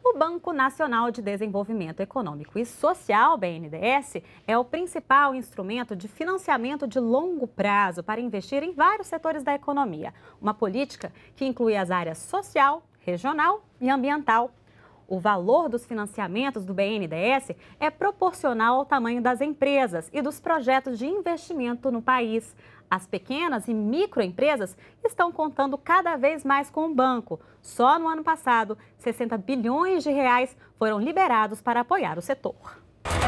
O Banco Nacional de Desenvolvimento Econômico e Social, BNDES, é o principal instrumento de financiamento de longo prazo para investir em vários setores da economia. Uma política que inclui as áreas social, regional e ambiental. O valor dos financiamentos do BNDES é proporcional ao tamanho das empresas e dos projetos de investimento no país. As pequenas e microempresas estão contando cada vez mais com o banco. Só no ano passado, 60 bilhões de reais foram liberados para apoiar o setor.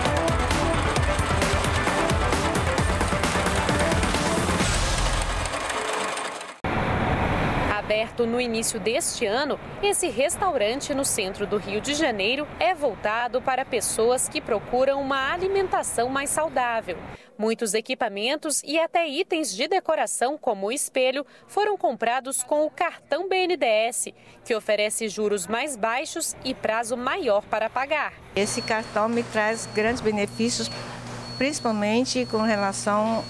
Aberto no início deste ano, esse restaurante no centro do Rio de Janeiro é voltado para pessoas que procuram uma alimentação mais saudável. Muitos equipamentos e até itens de decoração, como o espelho, foram comprados com o cartão BNDES, que oferece juros mais baixos e prazo maior para pagar. Esse cartão me traz grandes benefícios, principalmente com relação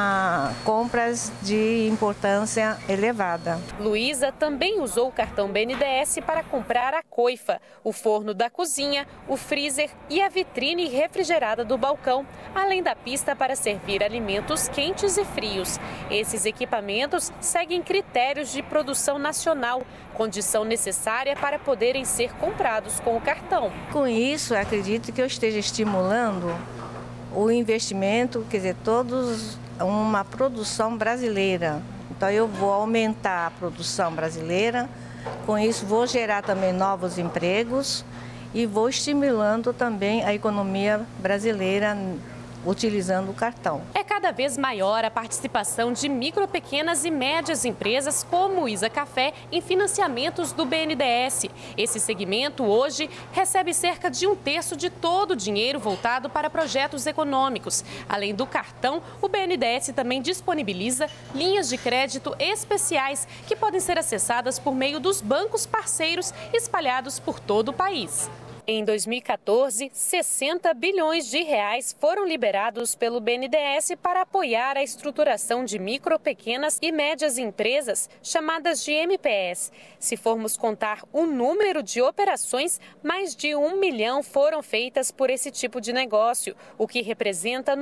a compras de importância elevada. Luísa também usou o cartão BNDES para comprar a coifa, o forno da cozinha, o freezer e a vitrine refrigerada do balcão, além da pista para servir alimentos quentes e frios. Esses equipamentos seguem critérios de produção nacional, condição necessária para poderem ser comprados com o cartão. Com isso, acredito que eu esteja estimulando o investimento, quer dizer, todos uma produção brasileira. Então eu vou aumentar a produção brasileira, com isso vou gerar também novos empregos e vou estimulando também a economia brasileira utilizando o cartão. É cada vez maior a participação de micro, pequenas e médias empresas como o Isa Café em financiamentos do BNDES. Esse segmento hoje recebe cerca de 1/3 de todo o dinheiro voltado para projetos econômicos. Além do cartão, o BNDES também disponibiliza linhas de crédito especiais que podem ser acessadas por meio dos bancos parceiros espalhados por todo o país. Em 2014, 60 bilhões de reais foram liberados pelo BNDES para apoiar a estruturação de micro, pequenas e médias empresas, chamadas de MPS. Se formos contar o número de operações, mais de 1 milhão foram feitas por esse tipo de negócio, o que representa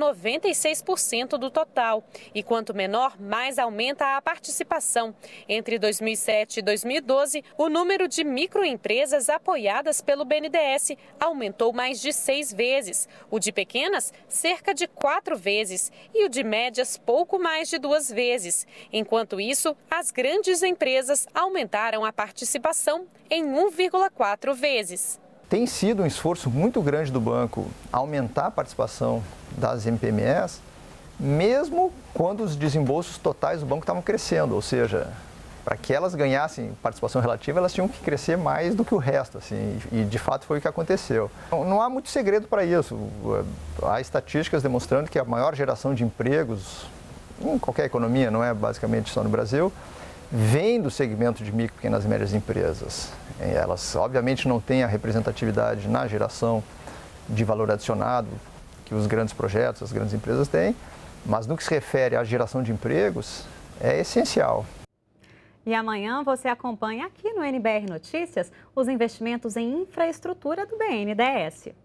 96% do total. E quanto menor, mais aumenta a participação. Entre 2007 e 2012, o número de microempresas apoiadas pelo BNDES aumentou mais de 6 vezes, o de pequenas cerca de 4 vezes e o de médias pouco mais de 2 vezes. Enquanto isso, as grandes empresas aumentaram a participação em 1,4 vezes. Tem sido um esforço muito grande do banco aumentar a participação das MPMEs, mesmo quando os desembolsos totais do banco estavam crescendo, ou seja, para que elas ganhassem participação relativa, elas tinham que crescer mais do que o resto, assim, e de fato foi o que aconteceu. Não há muito segredo para isso. Há estatísticas demonstrando que a maior geração de empregos, em qualquer economia, não é basicamente só no Brasil, vem do segmento de micro, pequenas e médias empresas. Elas, obviamente, não têm a representatividade na geração de valor adicionado que os grandes projetos, as grandes empresas têm, mas no que se refere à geração de empregos, é essencial. E amanhã você acompanha aqui no NBR Notícias os investimentos em infraestrutura do BNDES.